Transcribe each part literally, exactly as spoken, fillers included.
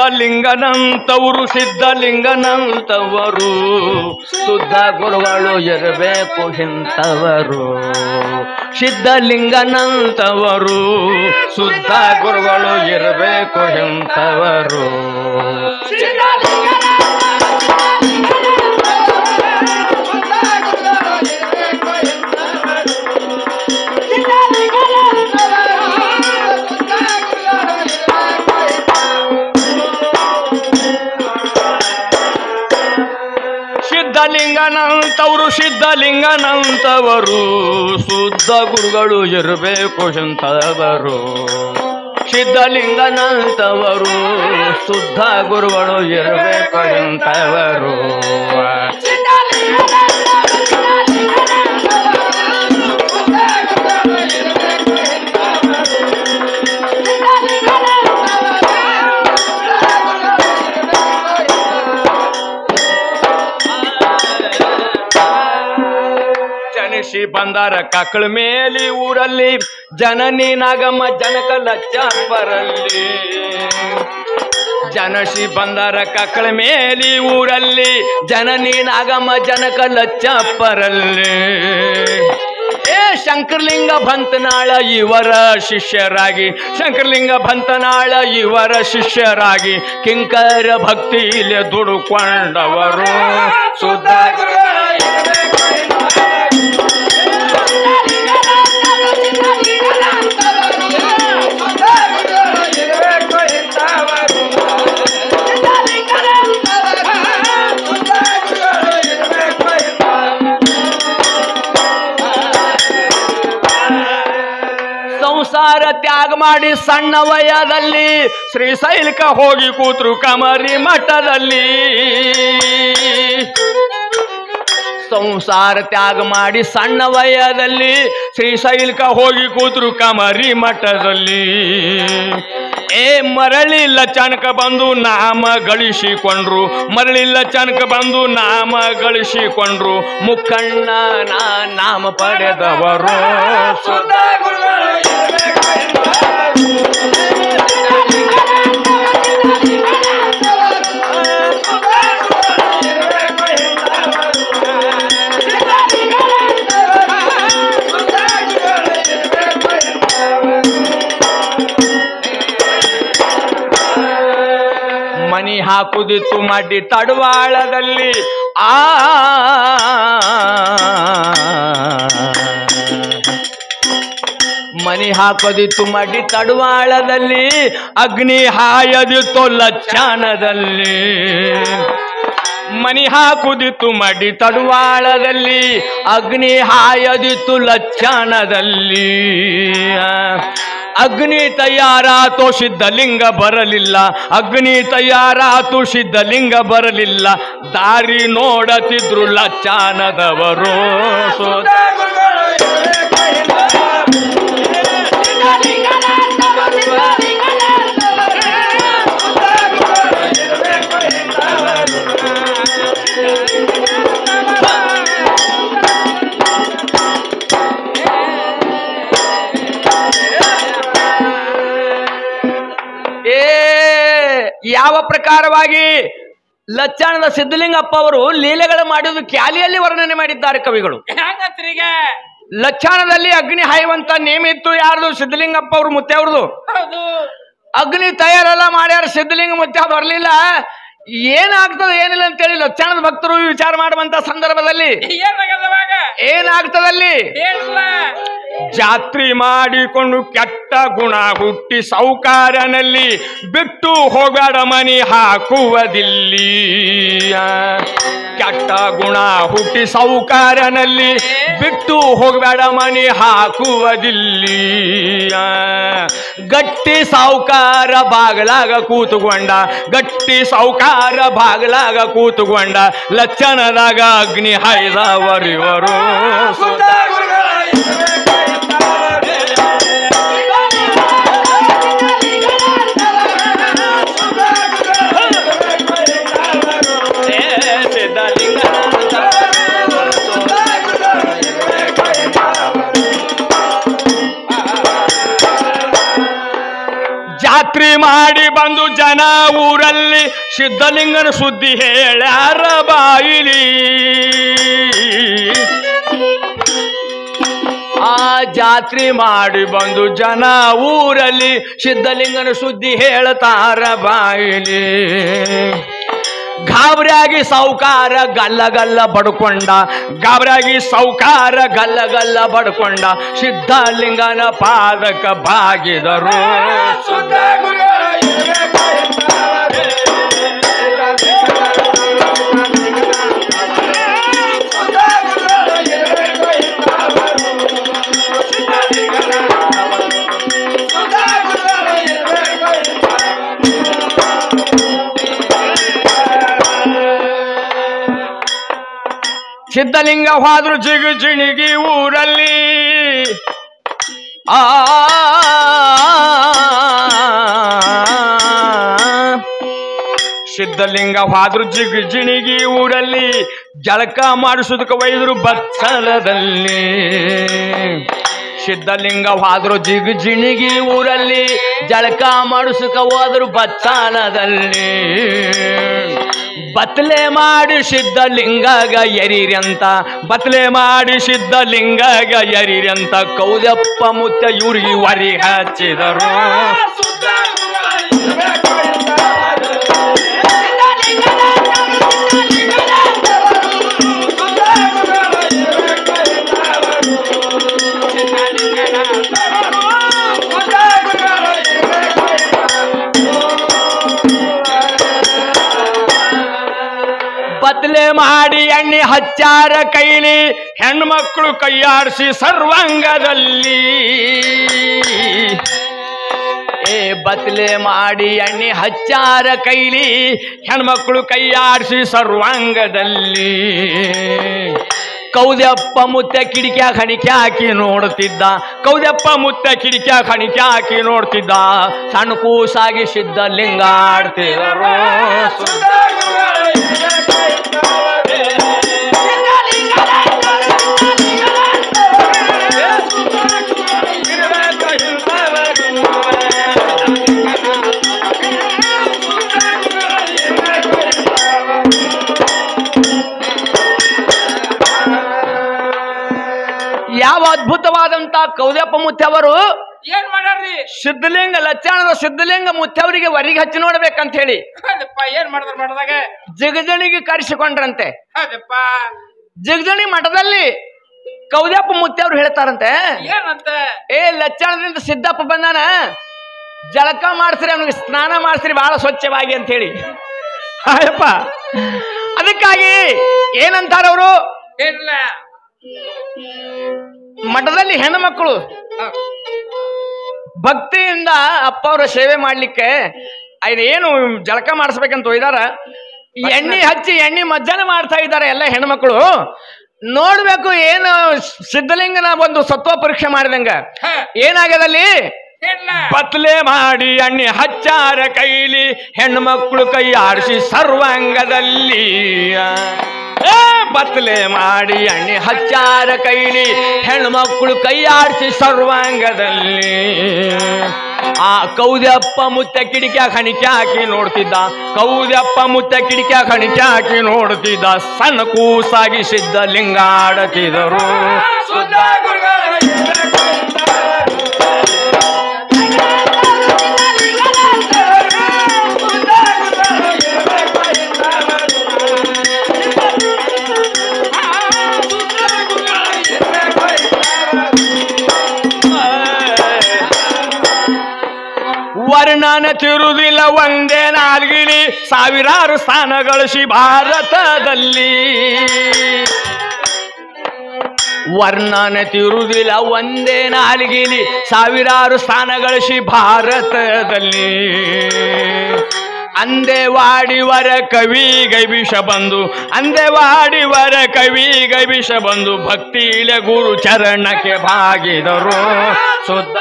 ಸಿದ್ಧಲಿಂಗನಂತವರು ಸಿದ್ಧಲಿಂಗನಂತವರು ಶುದ್ಧ ಗುರುಗಳು ಇರಬೇಕು ಇಂಥವರು ಸಿದ್ಧಲಿಂಗನಂತವರು ಶುದ್ಧ ಗುರುಗಳು ಇರಬೇಕು ಇಂಥವರು ಸಿದ್ಧಲಿಂಗನಂತವರು ಸಿದ್ಧಲಿಂಗನಂತವರು ಶುದ್ಧ ಗುರುಗಳು ಇರಬೇಕು ಇಂಥವರು ಸಿದ್ಧಲಿಂಗನಂತವರು ಶುದ್ಧ ಗುರುಗಳು ಇರಬೇಕು ಇಂಥವರು ಬಂದಾರ ಕಕ್ಕಳ ಮೇಲಿ ಊರಲ್ಲಿ ಜನನಿ ನಾಗಮ್ಮ ಜನಕ ಲಚ್ಚಾಪರಲ್ಲಿ ಜನಸಿ ಬಂದಾರ ಕಕ್ಕಳ ಮೇಲಿ ಊರಲ್ಲಿ ಜನನಿ ನಾಗಮ್ಮ ಜನಕ ಲಚ್ಚಾಪರಲ್ಲಿ ಏ ಶಂಕರಲಿಂಗ ಭಂತನಾಳ ಇವರ ಶಿಷ್ಯರಾಗಿ ಶಂಕರಲಿಂಗ ಭಂತನಾಳ ಇವರ ಶಿಷ್ಯರಾಗಿ ಕಿಂಕರ ಭಕ್ತಿಯಲ್ಲಿ ದುಡುಕೊಂಡವರು ಶುದ್ಧ ಸಂಸಾರ ತ್ಯಾಗ ಮಾಡಿ ಸಣ್ಣ ವಯದಲ್ಲಿ ಶ್ರೀಶೈಲಕ್ಕೆ ಹೋಗಿ ಕೂತ್ರು ಕಮರಿ ಮಠದಲ್ಲಿ ಸಂಸಾರ ತ್ಯಾಗ ಮಾಡಿ ಸಣ್ಣ ವಯದಲ್ಲಿ ಶ್ರೀಶೈಲಕ್ಕೆ ಹೋಗಿ ಕೂತ್ರು ಕಮರಿ ಮಠದಲ್ಲಿ ಏ ಮರಳಿಲ್ಲ ಚನಕ ಬಂದು ನಾಮ ಗಳಿಸಿಕೊಂಡ್ರು ಮರಳಿಲ್ಲ ಚನಕ ಬಂದು ನಾಮ ಗಳಿಸಿಕೊಂಡ್ರು ಮುಖಣ್ಣ ನಾ ನಾಮ ಪಡೆದವರು ಮನಿ ಹಾಕುದಿತ್ತು ಮಾಡಿ ತಡವಾಳದಲ್ಲಿ ಆ ಮನಿ ಹಾಕೋದಿತ್ತು ಮಾಡಿ ತಡವಾಳದಲ್ಲಿ ಅಗ್ನಿ ಹಾಯದಿತ್ತು ಲಚ್ಚಾನದಲ್ಲಿ ಮನಿ ಹಾಕುದಿತ್ತು ಮಾಡಿ ತಡವಾಳದಲ್ಲಿ ಅಗ್ನಿ ಹಾಯದಿತ್ತು ಲಚ್ಚಾನದಲ್ಲಿ ಅಗ್ನಿ ತಯಾರಾತೋ ಸಿದ್ಧಲಿಂಗ ಬರಲಿಲ್ಲ ಅಗ್ನಿ ತಯಾರಾತು ಸಿದ್ಧಲಿಂಗ ಬರಲಿಲ್ಲ ದಾರಿ ನೋಡತಿದ್ರು ಲಚ್ಚಾನದವರು ಯಾವ ಪ್ರಕಾರವಾಗಿ ಲಚ್ಚಾಣದ ಸಿದ್ಧಲಿಂಗಪ್ಪ ಅವರು ಲೀಲೆಗಳು ಮಾಡುವುದು ಕ್ಯಾಲಿಯಲ್ಲಿ ವರ್ಣನೆ ಮಾಡಿದ್ದಾರೆ ಕವಿಗಳು. ಲಚ್ಚಾಣದಲ್ಲಿ ಅಗ್ನಿ ಹಾಯುವಂತ ನೇಮ ಇತ್ತು ಯಾರ್ದು? ಸಿದ್ಧಲಿಂಗಪ್ಪ ಅವರು ಮುತ್ತೆ ಅವ್ರದು. ಅಗ್ನಿ ತಯಾರೆಲ್ಲ ಮಾಡ್ಯಾರ, ಸಿದ್ಧಲಿಂಗ ಮುತ್ತೆ ಬರ್ಲಿಲ್ಲ. ಏನಾಗ್ತದೆ ಏನಿಲ್ಲ ಅಂತೇಳಿ ಲಚ್ಚಾಣದ ಭಕ್ತರು ವಿಚಾರ ಮಾಡುವಂತ ಸಂದರ್ಭದಲ್ಲಿ ಏನಾಗ್ತದಲ್ಲಿ ಜಾತ್ರೆ ಮಾಡಿಕೊಂಡು ಕೆಟ್ಟ ಗುಣ ಹುಟ್ಟಿ ಸೌಕಾರನಲ್ಲಿ ಬಿಟ್ಟು ಹೋಗಬೇಡ ಮನಿ ಹಾಕುವುದಿಲ್ಲಿ. ಕೆಟ್ಟ ಗುಣ ಹುಟ್ಟಿ ಸೌಕಾರನಲ್ಲಿ ಬಿಟ್ಟು ಹೋಗಬೇಡ ಮನಿ ಹಾಕುವುದಿಲ್ಲಿ. ಗಟ್ಟಿ ಸೌಕಾರ ಬಾಗಲಾಗ ಕೂತುಕೊಂಡ, ಗಟ್ಟಿ ಸೌಕಾರ ಬಾಗಲಾಗ ಕೂತುಕೊಂಡ, ಲಚ್ಚಣದಾಗ ಅಗ್ನಿ ಹಾಯ್ದವರಿವರು. ಜಾತ್ರೆ ಮಾಡಿ ಬಂದು ಜನ ಊರಲ್ಲಿ ಸಿದ್ಧಲಿಂಗನ ಸುದ್ದಿ ಹೇಳ್ಯಾರ ಬಾಯಿಲಿ. ಆ ಜಾತ್ರೆ ಮಾಡಿ ಬಂದು ಜನ ಊರಲ್ಲಿ ಸಿದ್ಧಲಿಂಗನ ಸುದ್ದಿ ಹೇಳ್ತಾರ ಬಾಯಿಲಿ. ಗಾಬರಿಯಾಗಿ ಸೌಕಾರ ಗಲ್ಲ ಗಲ್ಲ ಬಡ್ಕೊಂಡ, ಗಾಬರಿಯಾಗಿ ಸೌಕಾರ ಗಲ್ಲ ಗಲ್ಲ ಬಡ್ಕೊಂಡ, ಸಿದ್ಧಲಿಂಗನ ಪಾದಕ ಬಾಗಿದರು. ಸಿದ್ಧಲಿಂಗ ಹೋದ್ರು ಜಿಗು ಜಿಣಿಗಿ ಊರಲ್ಲಿ. ಆ ಸಿದ್ಧಲಿಂಗ ಹೋದ್ರು ಜಿಗು ಜಿಣಿಗಿ ಊರಲ್ಲಿ, ಜಳಕ ಮಾಡಿಸೋದಕ್ಕೆ ಒಯ್ದ್ರು ಬಚ್ಚಲದಲ್ಲಿ. ಸಿದ್ಧಲಿಂಗ ಹೋದ್ರು ಜಿಗು ಜಿಣಿಗಿ ಊರಲ್ಲಿ, ಜಳಕ ಮಾಡಿಸೋಕೆ ಹೋದ್ರು ಬಚ್ಚಲದಲ್ಲಿ. ಬತ್ಲೆ ಮಾಡಿ ಸಿದ್ಧಲಿಂಗಗ ಎರಿರಂತ, ಬತ್ಲೆ ಮಾಡಿ ಸಿದ್ಧಲಿಂಗಗ ಎರಿರಂತ, ಕೌದಪ್ಪ ಮುತ್ತ ಇವ್ರಿಗೆ ವರಿ ಹಚ್ಚಿದರು. ಬತ್ಲೆ ಮಾಡಿ ಎಣ್ಣೆ ಹಚ್ಚಾರ ಕೈಲಿ, ಹೆಣ್ಮಕ್ಳು ಕೈಯಾಡಿಸಿ ಸರ್ವಾಂಗದಲ್ಲಿ. ಏ ಬತ್ಲೆ ಮಾಡಿ ಎಣ್ಣೆ ಹಚ್ಚಾರ ಕೈಲಿ, ಹೆಣ್ಮಕ್ಳು ಕೈಯಾಡಿಸಿ ಸರ್ವಾಂಗದಲ್ಲಿ. ಕೌದಪ್ಪ ಮುತ್ತ ಕಿಡಿಕ್ಯಾಗ ಹಣಿಕೆ ಹಾಕಿ ನೋಡ್ತಿದ್ದ, ಕೌದಪ್ಪ ಮುತ್ತ ಕಿಡಿಕ್ಯಾಗ ಹಣಿಕೆ ಹಾಕಿ ನೋಡ್ತಿದ್ದ, ಸಣ್ಣ ಕೂಸಾಗಿ ಸಿದ್ಧಲಿಂಗ ಆಡ್ತಿದರು. ಯಾವ ಅದ್ಭುತವಾದಂತ ಕೌದಪ್ಪ ಮುತ್ತವರು ಏನ್ ಮಾಡ್ಯಾರ್ರಿ? ಸಿದ್ಧಲಿಂಗ ಲಚ್ಚಾಣದ ಸಿದ್ಧಲಿಂಗ ಮುತ್ತವರಿಗೆ ವರಿಗೆ ಹಚ್ಚಿ ನೋಡ್ಬೇಕಂತ ಹೇಳಿ ಏನ್ ಮಾಡಿದ್ರ ಮಠದಾಗ ಜಗಜಣಿಗೆ ಕರೆಸಿಕೊಂಡ್ರಂತೆ. ಅದಪ್ಪ ಜಗಜಣಿ ಮಠದಲ್ಲಿ ಕೌದಪ್ಪ ಮುತ್ತವ್ರು ಹೇಳ್ತಾರಂತೆ, ಏನಂತ? ಏ ಲಚ್ಚಾಣದಿಂದ ಸಿದ್ದಪ್ಪ ಬಂದಾನ, ಜಳಕ ಮಾಡ್ಸ್ರಿ, ಅವನಿಗೆ ಸ್ನಾನ ಮಾಡ್ಸ್ರಿ ಬಹಳ ಸ್ವಚ್ಛವಾಗಿ ಅಂತ ಹೇಳಿ. ಅಯ್ಯಪ್ಪ ಅದಕ್ಕಾಗಿ ಏನಂತಾರ ಅವರು, ಇಲ್ಲ ಮಠದಲ್ಲಿ ಹೆಣ್ಣು ಮಕ್ಕಳು ಭಕ್ತಿಯಿಂದ ಅಪ್ಪ ಅವರ ಸೇವೆ ಮಾಡ್ಲಿಕ್ಕೆ ಏನು ಜಳಕ ಮಾಡಿಸ್ಬೇಕಂತ ಒಯ್ದಾರ. ಎಣ್ಣೆ ಹಚ್ಚಿ ಎಣ್ಣೆ ಮಜ್ಜನ ಮಾಡ್ತಾ ಇದ್ದಾರೆ ಎಲ್ಲ ಹೆಣ್ಮಕ್ಳು. ನೋಡ್ಬೇಕು ಏನು ಸಿದ್ಧಲಿಂಗನ ಒಂದು ಸತ್ವ ಪರೀಕ್ಷೆ ಮಾಡಿದಂಗ ಏನಾಗ್ಯದಲ್ಲಿ, ಬತ್ಲೆ ಮಾಡಿ ಎಣ್ಣೆ ಹಚ್ಚಾರ ಕೈಲಿ, ಹೆಣ್ಮಕ್ಳು ಕೈ ಆಡಿಸಿ ಸರ್ವಾಂಗದಲ್ಲಿ. ಬತ್ಲೆ ಮಾಡಿ ಎಣ್ಣೆ ಹಚ್ಚಾರ ಕೈಲಿ, ಹೆಣ್ಮಕ್ಳು ಕೈ ಆಡಿಸಿ ಸರ್ವಾಂಗದಲ್ಲಿ. ಆ ಕೌದಪ್ಪ ಮುತ್ತ ಕಿಡಿಕ್ಯಾಗ ಹಣಿಕೆ ಹಾಕಿ ನೋಡ್ತಿದ್ದ, ಕೌದಪ್ಪ ಮುತ್ತ ಕಿಡಿಕ್ಯಾಗ ಹಣಿಕೆ ಹಾಕಿ ನೋಡ್ತಿದ್ದ, ಸಣ್ಣ ಕೂಸಾಗಿ ಸಿದ್ಧಲಿಂಗ ಆಡತಿದರು. ವರ್ಣನ ತಿರುದಿಲ್ಲ ಒಂದೇ ನಾಲ್ಗಿಲಿ, ಸಾವಿರಾರು ಸ್ಥಾನ ಗಳಿಸಿ ಭಾರತದಲ್ಲಿ. ವರ್ಣನ ತಿರುದಿಲ್ಲ ಒಂದೇ ನಾಲ್ಗಿಲಿ, ಸಾವಿರಾರು ಸ್ಥಾನ ಗಳಿಸಿ ಭಾರತದಲ್ಲಿ. ಅಂದೇವಾಡಿವರ ಕವಿ ಗೈಬಿಷ ಬಂದು, ಅಂದೇವಾಡಿವರ ಕವಿ ಗೈಬಿಷ ಬಂದು, ಭಕ್ತಿಲೆ ಗುರು ಚರಣಕ್ಕೆ ಭಾಗಿದರು. ಶುದ್ಧ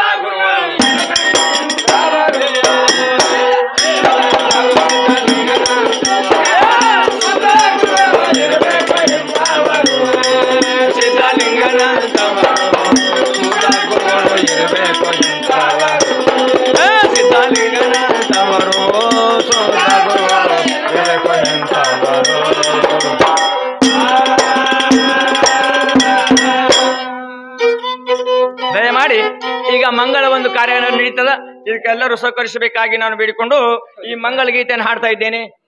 ಸಿದ್ಧಲಿಂಗನ ತವರು ಮಂಗಳ ಒಂದು ಕಾರ್ಯ ನಡೀತದ. ಇದಕ್ಕೆಲ್ಲರೂ ಸಹಕರಿಸಬೇಕಾಗಿ ನಾನು ಬೇಡಿಕೊಂಡು ಈ ಮಂಗಳ ಗೀತೆಯನ್ನು ಹಾಡ್ತಾ ಇದ್ದೇನೆ.